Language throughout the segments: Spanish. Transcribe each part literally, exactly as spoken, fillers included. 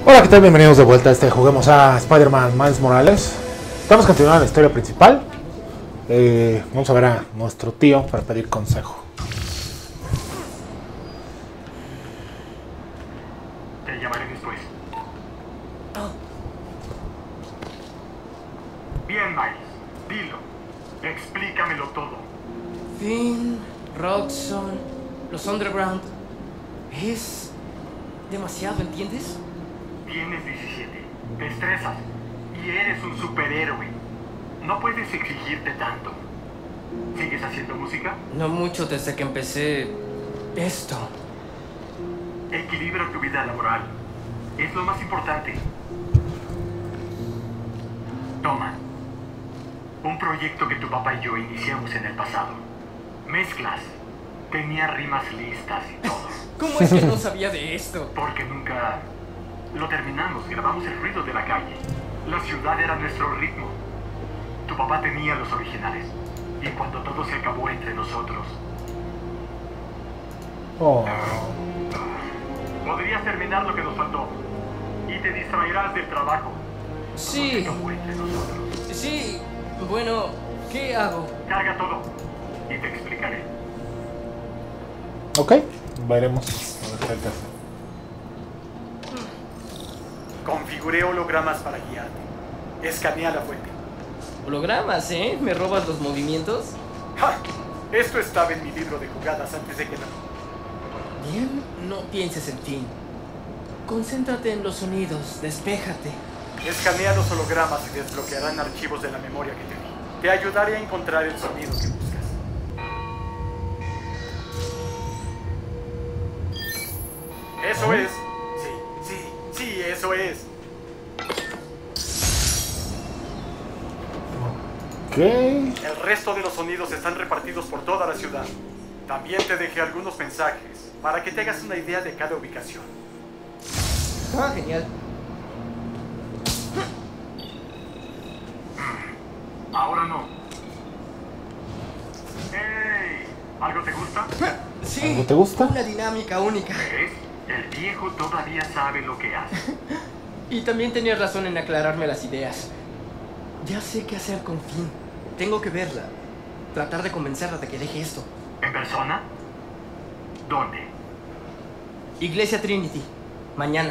Hola, ¿qué tal? Bienvenidos de vuelta a este Juguemos a Spider-Man Miles Morales. Estamos continuando la historia principal. eh, Vamos a ver a nuestro tío para pedir consejo. Te llamaré después. Bien, Miles, dilo. Explícamelo todo. Finn, Roxxon, los Underground. Es demasiado, ¿entiendes? Tienes diecisiete, te estresas y eres un superhéroe. No puedes exigirte tanto. ¿Sigues haciendo música? No mucho desde que empecé esto. Equilibra tu vida laboral. Es lo más importante. Toma. Un proyecto que tu papá y yo iniciamos en el pasado. Mezclas. Tenía rimas listas y todo. ¿Cómo es que no sabía de esto? Porque nunca lo terminamos. Grabamos el ruido de la calle. La ciudad era nuestro ritmo. Tu papá tenía los originales. Y cuando todo se acabó entre nosotros, Oh. podrías terminar lo que nos faltó. Y te distraerás del trabajo. Todo Sí, se acabó entre nosotros. sí. Bueno, ¿qué hago? Carga todo. Y te explicaré. Ok, veremos. A ver qué hay que hacer. Configuré hologramas para guiarte. Escanea la fuente. Hologramas, ¿eh? ¿Me robas los movimientos? ¡Ja! Esto estaba en mi libro de jugadas antes de que me... Bien, no pienses en Finn. Concéntrate en los sonidos, despéjate. Escanea los hologramas y desbloquearán archivos de la memoria que te di. Te ayudaré a encontrar el sonido que buscas. Eso es. Sí, sí, sí, eso es. Ok. El resto de los sonidos están repartidos por toda la ciudad. También te dejé algunos mensajes para que te hagas una idea de cada ubicación. Ah, genial. Ahora no. ¡Hey! ¿Algo te gusta? Sí, ¿Algo te gusta? una dinámica única. ¿Ves? El viejo todavía sabe lo que hace. Y también tenías razón en aclararme las ideas. Ya sé qué hacer con Finn. Tengo que verla. Tratar de convencerla de que deje esto. ¿En persona? ¿Dónde? Iglesia Trinity. Mañana.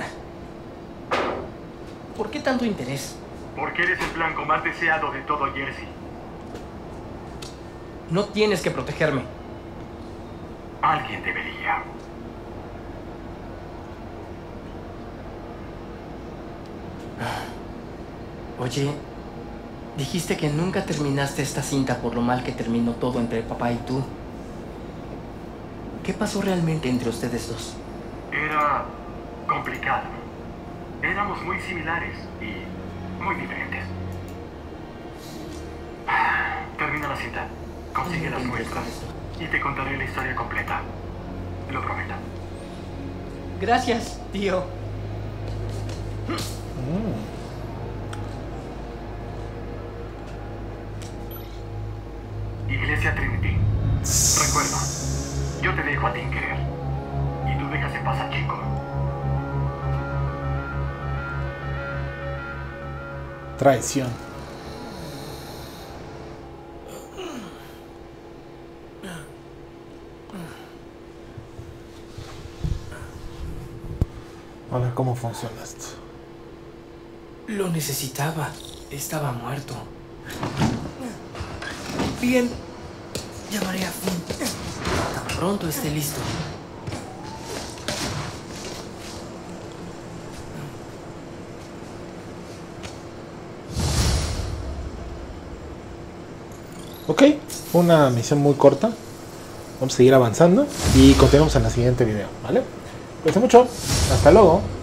¿Por qué tanto interés? Porque eres el blanco más deseado de todo Jersey. No tienes que protegerme. Alguien debería. Oye, dijiste que nunca terminaste esta cinta por lo mal que terminó todo entre papá y tú. ¿Qué pasó realmente entre ustedes dos? Era complicado. Éramos muy similares y muy diferentes. Termina la cita. Consigue las muestras y te contaré la historia completa. Lo prometo. Gracias, tío. Mm. Iglesia Trinity. Recuerda, yo te dejo a Tinker y tú dejas en paz a Chico. Traición. A ver cómo funciona esto. Lo necesitaba. Estaba muerto. Bien. Llamaré a Finn. Tan pronto esté listo. Ok, una misión muy corta. Vamos a seguir avanzando y continuamos en el siguiente video, ¿vale? Cuídense mucho. Hasta luego.